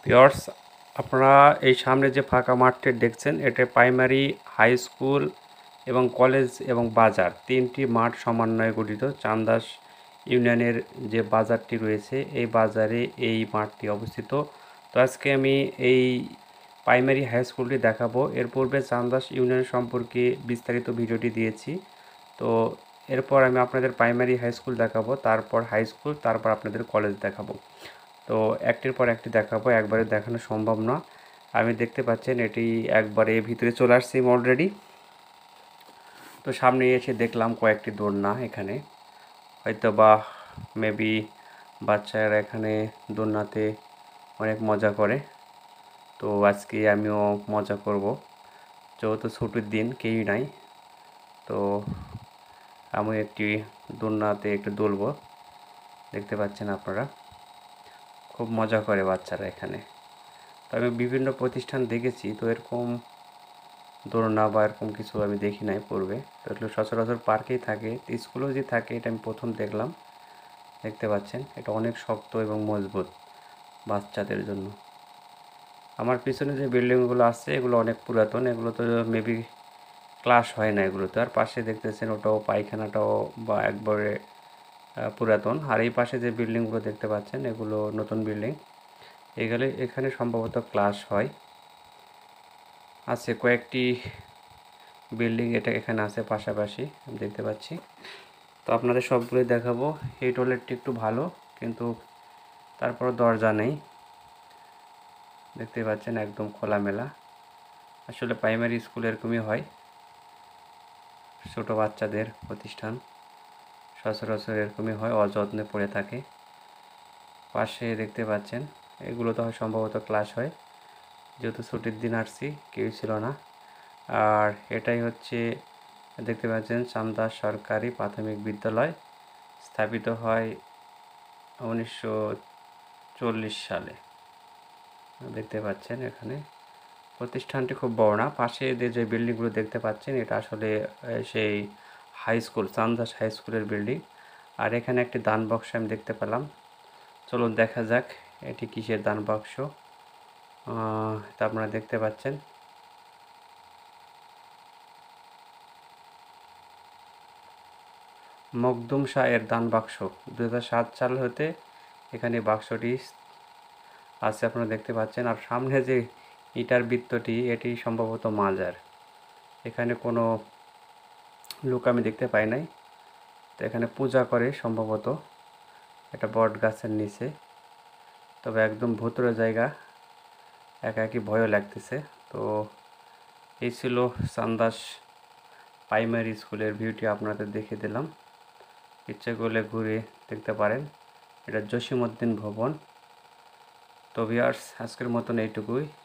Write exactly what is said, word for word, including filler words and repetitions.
Viewers, আপনারা এই সামনে যে ফাঁকা মাঠটি দেখছেন এটা প্রাইমারি, হাই স্কুল এবং কলেজ এবং বাজার তিনটি মাঠ সমন্বয়ে গঠিত চান্দাস ইউনিয়নের যে বাজারটি রয়েছে এই বাজারে এই মাঠটি অবস্থিত। তো আজকে আমি এই প্রাইমারি হাই স্কুলটি দেখাবো। এর পূর্বে চান্দাস ইউনিয়ন সম্পর্কে বিস্তারিত ভিডিওটি দিয়েছি। তো এরপর আমি আপনাদের প্রাইমারি হাই স্কুল দেখাবো, তারপর হাই স্কুল, তারপর আপনাদের কলেজ দেখাবো। তো একটির পর একটি দেখাবো, একবারে দেখানো সম্ভব না। আমি দেখতে পাচ্ছেন এটি একবারে ভিতরে চলে আসছি অলরেডি। তো সামনে এসে দেখলাম কয়েকটি দোলনা, এখানে হয়তো বা মেবি বাচ্চারা এখানে দোলনাতে অনেক মজা করে। তো আজকে আমিও মজা করব, যেহেতু ছুটির দিন কেউই নাই। তো আমি একটি দোলনাতে একটু দুলবো, দেখতে পাচ্ছেন আপনারা, খুব মজা করে বাচ্চারা এখানে। তো আমি বিভিন্ন প্রতিষ্ঠান দেখেছি, তো এরকম দোলনা বা এরকম কিছু আমি দেখি নাই পূর্বে। তো এগুলো সচরাচর পার্কেই থাকে, স্কুলেও যে থাকে এটা আমি প্রথম দেখলাম। দেখতে পাচ্ছেন এটা অনেক শক্ত এবং মজবুত বাচ্চাদের জন্য। আমার পিছনে যে বিল্ডিংগুলো আছে এগুলো অনেক পুরাতন, এগুলো তো মেবি ক্লাস হয় না এগুলোতে। আর পাশে দেখতেছেন ওটাও পায়খানাটাও বা একবারে পুরাতন। আর এই পাশে যে বিল্ডিংগুলো দেখতে পাচ্ছেন এগুলো নতুন বিল্ডিং, এগুলো এখানে সম্ভবত ক্লাস হয়। আছে কয়েকটি বিল্ডিং এটা এখানে আছে পাশাপাশি, আমি দেখতে পাচ্ছি। তো আপনাদের সবগুলোই দেখাবো। এই টয়লেটটি একটু ভালো, কিন্তু তারপর দরজা নেই, দেখতে পাচ্ছেন একদম খোলামেলা। আসলে প্রাইমারি স্কুল এরকমই হয়, ছোটো বাচ্চাদের প্রতিষ্ঠান সচরাচর এরকমই হয়, অযত্নে পড়ে থাকে। পাশে দেখতে পাচ্ছেন এগুলো তো হয় সম্ভবত ক্লাস হয়, যেহেতু ছুটির দিন আসছি কেউ ছিল না। আর এটাই হচ্ছে দেখতে পাচ্ছেন চান্দাস সরকারি প্রাথমিক বিদ্যালয়, স্থাপিত হয় উনিশশো চল্লিশ সালে। দেখতে পাচ্ছেন এখানে প্রতিষ্ঠানটি খুব বড় না। পাশে যে বিল্ডিংগুলো দেখতে পাচ্ছেন এটা আসলে সেই হাই স্কুল, চান্দাস হাই স্কুলের বিল্ডিং। আর এখানে একটি দান বাক্স আমি দেখতে পেলাম, চলুন দেখা যাক এটি কিসের দান বাক্স। তা আপনারা দেখতে পাচ্ছেন মখদুম শাহ এর দান বাক্স, দু হাজার সাত সাল হতে এখানে বাক্সটি আছে, আপনারা দেখতে পাচ্ছেন। আর সামনে যে ইটার বৃত্তটি এটি সম্ভবত মাজার, এখানে কোনো লোক আমি দেখতে পাই নাই। তো এখানে পূজা করে সম্ভবত, এটা বট গাছের নিচে, তবে একদম ভুতুড়ে জায়গা, একা একই ভয়ও লাগতেছে। তো এই ছিল চান্দাস প্রাইমারি স্কুলের ভিউটি আপনাদের দেখিয়ে দিলাম, ইচ্ছে করলে ঘুরে দেখতে পারেন। এটা জসিমউদ্দিন ভবন। তো ভিউয়ার্স, আজকের মতন এইটুকুই।